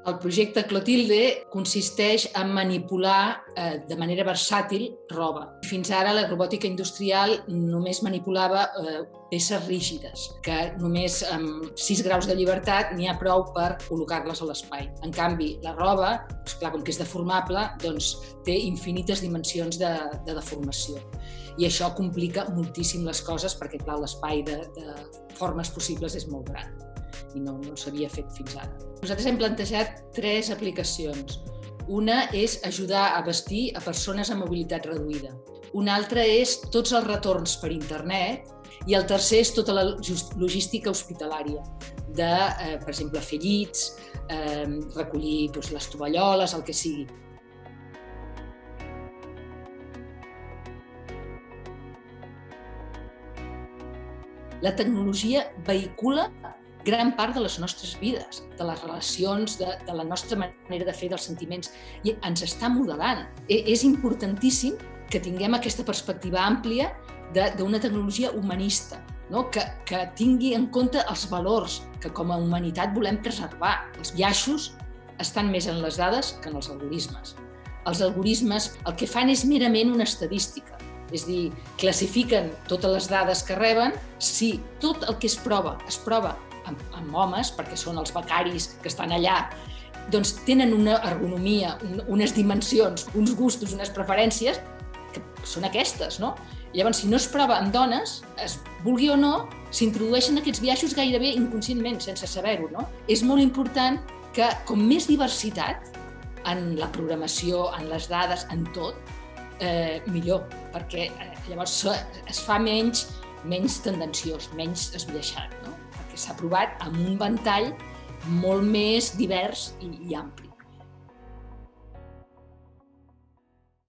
El projecte Clotilde consisteix en manipular de manera versàtil roba. Fins ara la robòtica industrial només manipulava peces rígides, que només amb 6 graus de llibertat n'hi ha prou per col·locar-les a l'espai. En canvi, la roba, esclar, com que és deformable, doncs té infinites dimensions de deformació. I això complica moltíssim les coses perquè, clar, l'espai de formes possibles és molt gran i no s'havia fet fins ara. Nosaltres hem plantejat 3 aplicacions. Una és ajudar a vestir a persones amb mobilitat reduïda. Una altra és tots els retorns per internet i el tercer és tota la logística hospitalària de, per exemple, fer llits, recollir les tovalloles, el que sigui. La tecnologia vehicula gran part de les nostres vides, de les relacions, de la nostra manera de fer, dels sentiments, i ens està modelant. És importantíssim que tinguem aquesta perspectiva àmplia d'una tecnologia humanista, no? Que tingui en compte els valors que com a humanitat volem preservar. Els biaixos estan més en les dades que en els algoritmes. Els algoritmes el que fan és merament una estadística, és a dir, classifiquen totes les dades que reben. Si tot el que es prova amb homes, perquè són els becaris que estan allà, doncs tenen una ergonomia, unes dimensions, uns gustos, unes preferències, que són aquestes, no? Llavors, si no es prova amb dones, es vulgui o no, s'introdueixen aquests biaixos gairebé inconscientment, sense saber-ho, no? És molt important que, com més diversitat en la programació, en les dades, en tot, millor, perquè llavors es fa menys tendenciós, menys esbiaixat, no? Perquè s'ha provat amb un ventall molt més divers i ampli.